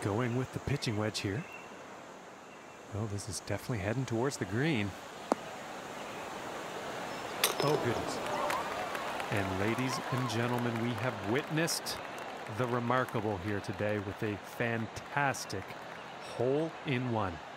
Going with the pitching wedge here. Well, this is definitely heading towards the green. Oh, goodness. And ladies and gentlemen, we have witnessed the remarkable here today with a fantastic hole-in-one.